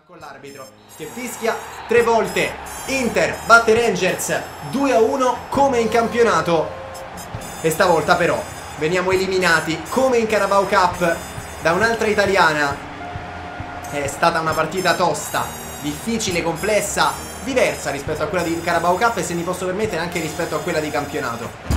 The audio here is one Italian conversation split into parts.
con l'arbitro che fischia 3 volte. Inter batte Rangers 2-1 come in campionato, e stavolta però veniamo eliminati come in Carabao Cup da un'altra italiana. È stata una partita tosta, difficile, complessa, diversa rispetto a quella di Carabao Cup e, se mi posso permettere, anche rispetto a quella di campionato.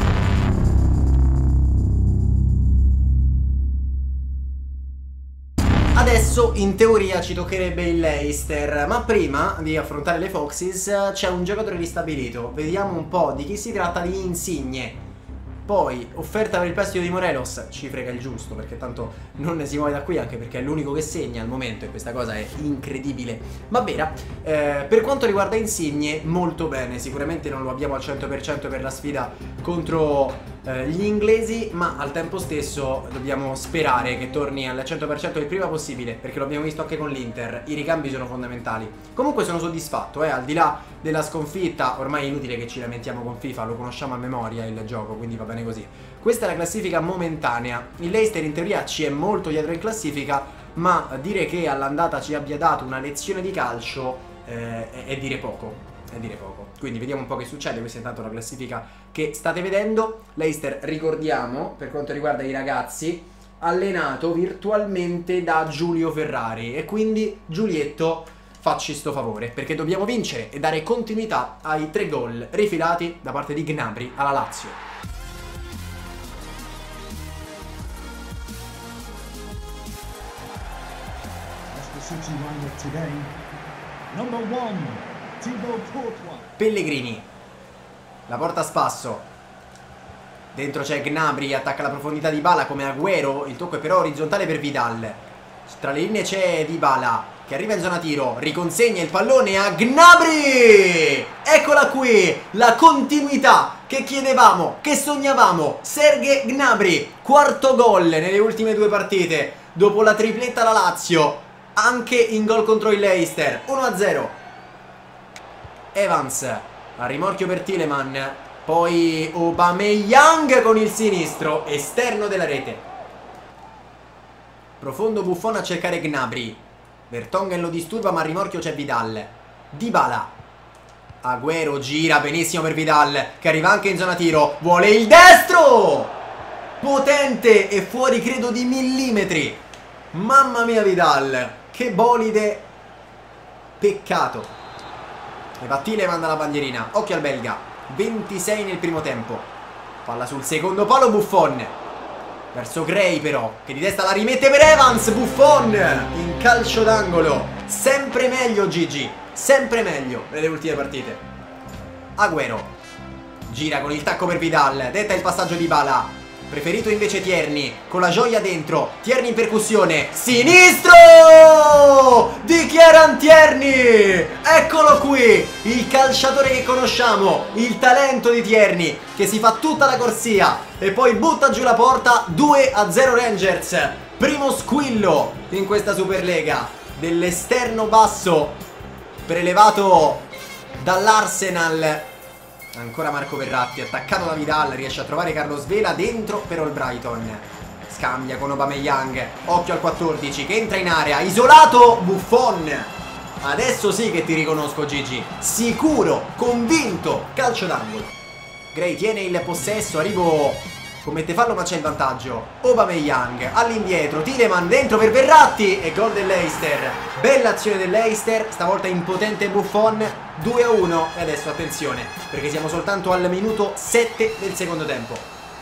Adesso in teoria ci toccherebbe il Leicester, ma prima di affrontare le Foxes c'è un giocatore ristabilito. Vediamo un po' di chi si tratta, di Insigne. Poi offerta per il prestito di Morelos, ci frega il giusto perché tanto non ne si muove da qui, anche perché è l'unico che segna al momento e questa cosa è incredibile ma vera. Per quanto riguarda Insigne, molto bene, sicuramente non lo abbiamo al 100% per la sfida contro gli inglesi, ma al tempo stesso dobbiamo sperare che torni al 100% il prima possibile, perché lo abbiamo visto anche con l'Inter, i ricambi sono fondamentali. Comunque sono soddisfatto, al di là della sconfitta. Ormai è inutile che ci lamentiamo con FIFA, lo conosciamo a memoria il gioco, quindi va bene così. Questa è la classifica momentanea. Il Leicester in teoria ci è molto dietro in classifica, ma dire che all'andata ci abbia dato una lezione di calcio è dire poco. È dire poco. Quindi vediamo un po' che succede. Questa è intanto la classifica che state vedendo. Leicester, ricordiamo, per quanto riguarda i ragazzi, allenato virtualmente da Giulio Ferrari, e quindi Giulietto, facci sto favore, perché dobbiamo vincere e dare continuità ai 3 gol rifilati da parte di Gnabry alla Lazio. Pellegrini, la porta a spasso, dentro c'è Gnabry, attacca la profondità di Dybala come Agüero, il tocco è però orizzontale per Vidal, tra le linee c'è Dybala che arriva in zona tiro, riconsegna il pallone a Gnabry. Eccola qui, la continuità che chiedevamo, che sognavamo. Serge Gnabry, quarto gol nelle ultime 2 partite, dopo la tripletta alla Lazio, anche in gol contro il Leicester. 1-0. Evans, a rimorchio per Tielemans, poi Aubameyang con il sinistro, esterno della rete. Profondo Buffon a cercare Gnabry, Vertonghen lo disturba, ma a rimorchio c'è Vidal. Dybala, Agüero gira benissimo per Vidal, che arriva anche in zona tiro, vuole il destro, potente e fuori credo di millimetri. Mamma mia Vidal, che bolide, peccato. E va Tielemans dalla bandierina, occhio al belga, 26 nel primo tempo. Palla sul secondo palo, Buffon verso Gray però, che di testa la rimette per Evans. Buffon in calcio d'angolo, sempre meglio Gigi, sempre meglio nelle ultime partite. Agüero gira con il tacco per Vidal, detta il passaggio di Dybala, preferito invece Tierney, con la gioia dentro, Tierney in percussione, sinistro di Kieran Tierney. Eccolo qui, il calciatore che conosciamo, il talento di Tierney, che si fa tutta la corsia e poi butta giù la porta. 2-0 Rangers, primo squillo in questa Superlega dell'esterno basso prelevato dall'Arsenal. Ancora Marco Verratti, attaccato da Vidal, riesce a trovare Carlos Vela dentro per Albrighton. Scambia con Aubameyang, occhio al 14 che entra in area, isolato Buffon. Adesso sì che ti riconosco Gigi, sicuro, convinto, calcio d'angolo. Gray tiene il possesso, arrivo, commette fallo ma c'è il vantaggio. Aubameyang all'indietro, Tielemans dentro per Verratti e gol del Leicester. Bella azione del Leicester, stavolta impotente Buffon. 2-1 e adesso attenzione, perché siamo soltanto al minuto 7 del secondo tempo.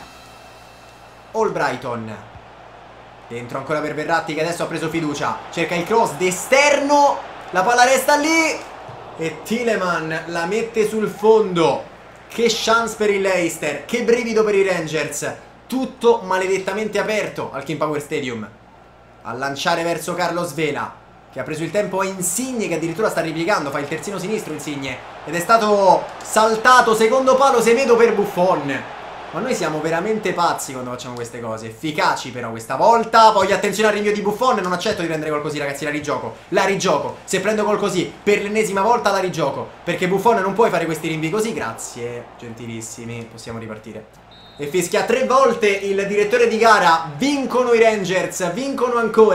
Albrighton dentro ancora per Verratti, che adesso ha preso fiducia, cerca il cross d'esterno, la palla resta lì e Tielemans la mette sul fondo. Che chance per il Leicester, che brivido per i Rangers, tutto maledettamente aperto al King Power Stadium. A lanciare verso Carlos Vela, che ha preso il tempo a Insigne, che addirittura sta ripiegando, fa il terzino sinistro Insigne, ed è stato saltato, secondo palo Semedo per Buffon. Ma noi siamo veramente pazzi quando facciamo queste cose, efficaci però questa volta. Poi attenzione al rinvio di Buffon, non accetto di prendere gol così ragazzi, la rigioco, se prendo gol così per l'ennesima volta la rigioco, perché Buffon non puoi fare questi rinvii così. Grazie, gentilissimi, possiamo ripartire. E fischia 3 volte il direttore di gara. Vincono i Rangers, vincono ancora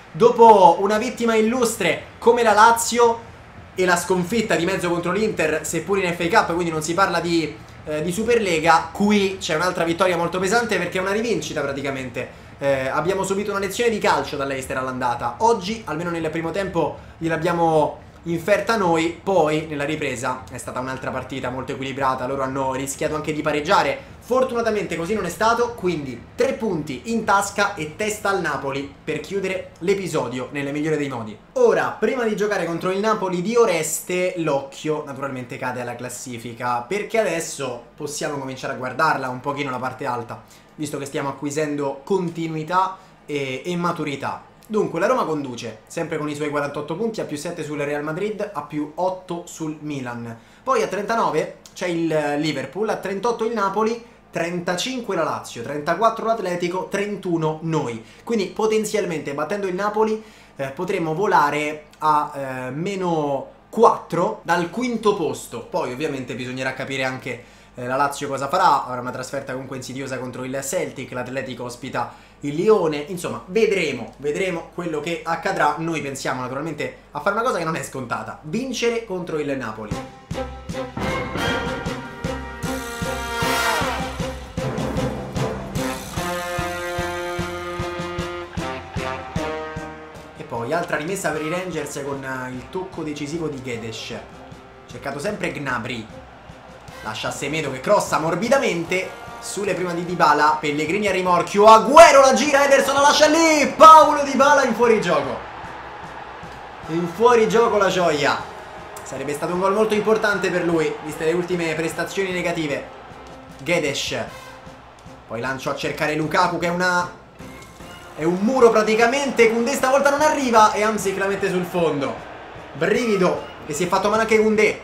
dopo una vittima illustre come la Lazio e la sconfitta di mezzo contro l'Inter, seppur in FA Cup, quindi non si parla di Superlega, qui c'è un'altra vittoria molto pesante perché è una rivincita praticamente. Abbiamo subito una lezione di calcio dall'Eister all'andata. Oggi, almeno nel primo tempo, gliel'abbiamo inferta noi. Poi nella ripresa è stata un'altra partita molto equilibrata. Loro hanno rischiato anche di pareggiare. Fortunatamente così non è stato. Quindi 3 punti in tasca e testa al Napoli per chiudere l'episodio nelle migliori dei modi. Ora, prima di giocare contro il Napoli di Oreste, l'occhio naturalmente cade alla classifica, perché adesso possiamo cominciare a guardarla un pochino la parte alta, visto che stiamo acquisendo continuità e maturità. Dunque, la Roma conduce, sempre con i suoi 48 punti, a più 7 sul Real Madrid, a più 8 sul Milan. Poi a 39 c'è il Liverpool, a 38 il Napoli, 35 la Lazio, 34 l'Atletico, 31 noi. Quindi potenzialmente, battendo il Napoli, potremmo volare a meno 4 dal quinto posto. Poi ovviamente bisognerà capire anche la Lazio cosa farà. Avrà una trasferta comunque insidiosa contro il Celtic, l'Atletico ospita il Lione, insomma vedremo quello che accadrà. Noi pensiamo naturalmente a fare una cosa che non è scontata: vincere contro il Napoli. E poi altra rimessa per i Rangers con il tocco decisivo di Guedes. Cercato sempre Gnabry, lascia Semedo che crossa morbidamente sulle prima di Dybala. Pellegrini a rimorchio, Agüero la gira, Ederson la lascia lì, Paulo Dybala in fuorigioco. In fuorigioco la gioia. Sarebbe stato un gol molto importante per lui, viste le ultime prestazioni negative. Guedes, poi lancio a cercare Lukaku che è un muro praticamente. Koundé stavolta non arriva e Hamsik la mette sul fondo. Brivido, e si è fatto male anche Koundé.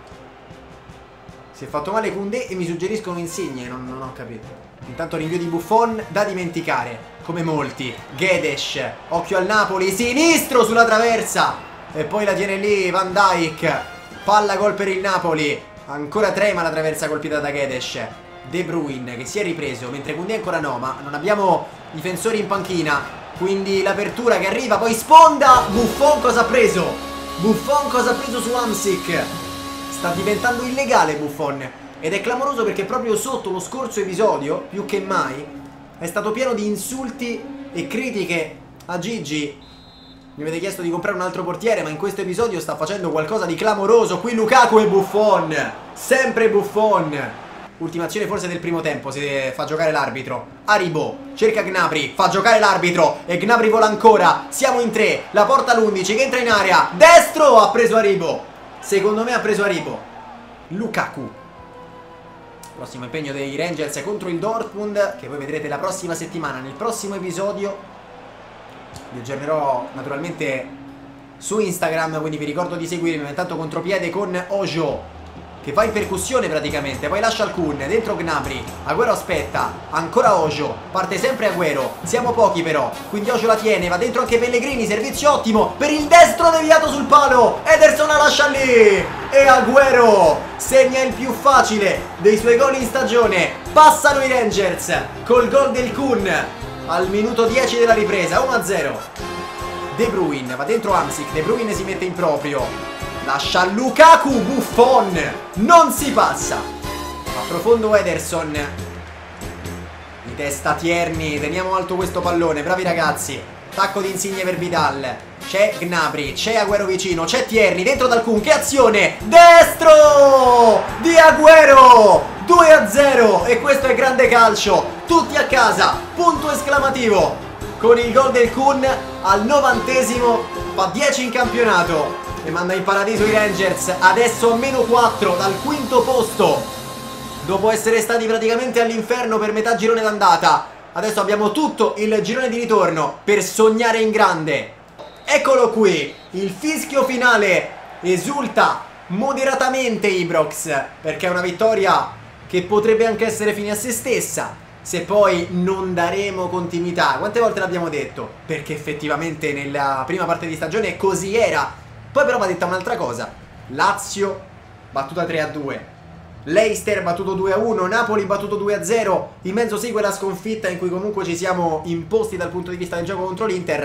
Si è fatto male Koundé e mi suggeriscono Insigne, non ho capito. Intanto rinvio di Buffon da dimenticare, come molti. Guedes, occhio al Napoli, sinistro sulla traversa e poi la tiene lì Van Dijk. Palla gol per il Napoli. Ancora trema la traversa colpita da Guedes. De Bruyne che si è ripreso, mentre Koundé ancora no, ma non abbiamo difensori in panchina, quindi l'apertura che arriva, poi sponda. Buffon cosa ha preso? Buffon cosa ha preso su Hamsik? Sta diventando illegale Buffon, ed è clamoroso perché proprio sotto lo scorso episodio, più che mai, è stato pieno di insulti e critiche a Gigi. Mi avete chiesto di comprare un altro portiere, ma in questo episodio sta facendo qualcosa di clamoroso. Qui Lukaku e Buffon, sempre Buffon. Ultima azione forse del primo tempo, si fa giocare l'arbitro. Aribo cerca Gnabry, fa giocare l'arbitro e Gnabry vola ancora. Siamo in 3, la porta l'11 che entra in area, destro, ha preso Aribo. Secondo me ha preso Aribo. Lukaku. Prossimo impegno dei Rangers contro il Dortmund, che voi vedrete la prossima settimana. Nel prossimo episodio vi aggiornerò naturalmente su Instagram, quindi vi ricordo di seguirmi. Intanto contropiede con Ojo che va in percussione praticamente, poi lascia Alcun, dentro Gnabry, Agüero aspetta, ancora Ojo, parte sempre Agüero, siamo pochi però, quindi Ojo la tiene, va dentro anche Pellegrini, servizio ottimo, per il destro deviato sul palo, Ederson la lascia lì, e Agüero segna il più facile dei suoi gol in stagione. Passano i Rangers col gol del Kun al minuto 10 della ripresa, 1-0. De Bruyne, va dentro Hamsik, De Bruyne si mette in proprio, lascia Lukaku, Buffon, non si passa. A profondo Ederson, di testa Tierney, teniamo alto questo pallone, bravi ragazzi. Tacco di Insigne per Vidal, c'è Gnabry, c'è Agüero vicino, c'è Tierney, dentro dal Kun, che azione, destro di Agüero, 2-0, e questo è grande calcio, tutti a casa, punto esclamativo, con il gol del Kun al 90esimo, fa 10 in campionato e manda in paradiso i Rangers, adesso a meno 4 dal quinto posto, dopo essere stati praticamente all'inferno per metà girone d'andata. Adesso abbiamo tutto il girone di ritorno per sognare in grande. Eccolo qui, il fischio finale, esulta moderatamente Ibrox, perché è una vittoria che potrebbe anche essere fine a se stessa se poi non daremo continuità. Quante volte l'abbiamo detto? Perché effettivamente nella prima parte di stagione così era. Poi però va detta un'altra cosa: Lazio battuta 3-2, Leicester battuto 2-1, Napoli battuto 2-0, in mezzo segue la sconfitta in cui comunque ci siamo imposti dal punto di vista del gioco contro l'Inter.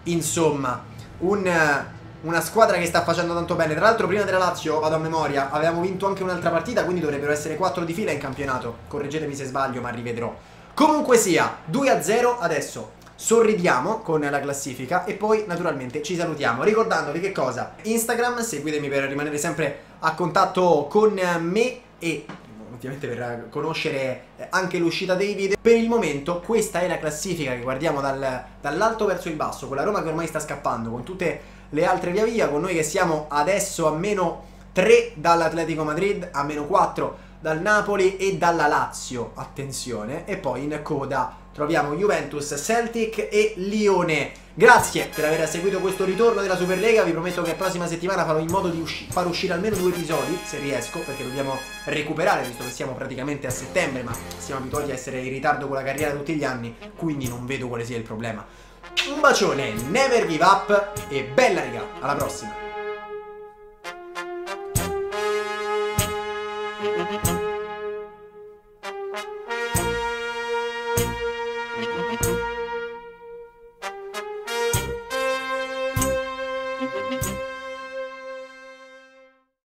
Insomma, una squadra che sta facendo tanto bene. Tra l'altro prima della Lazio, vado a memoria, avevamo vinto anche un'altra partita, quindi dovrebbero essere 4 di fila in campionato. Correggetemi se sbaglio, ma rivedrò. Comunque sia, 2-0 adesso. Sorridiamo con la classifica e poi naturalmente ci salutiamo. Ricordandovi che cosa? Instagram, seguitemi per rimanere sempre a contatto con me e ovviamente per conoscere anche l'uscita dei video. Per il momento questa è la classifica che guardiamo dall'alto verso il basso, con la Roma che ormai sta scappando, con tutte le altre via via, con noi che siamo adesso a -3 dall'Atletico Madrid, a -4 dal Napoli e dalla Lazio, attenzione, e poi in coda troviamo Juventus, Celtic e Lione. Grazie per aver seguito questo ritorno della Superlega, vi prometto che la prossima settimana farò in modo di far uscire almeno 2 episodi, se riesco, perché dobbiamo recuperare, visto che siamo praticamente a settembre, ma siamo abituati a essere in ritardo con la carriera tutti gli anni, quindi non vedo quale sia il problema. Un bacione, never give up e bella raga, alla prossima!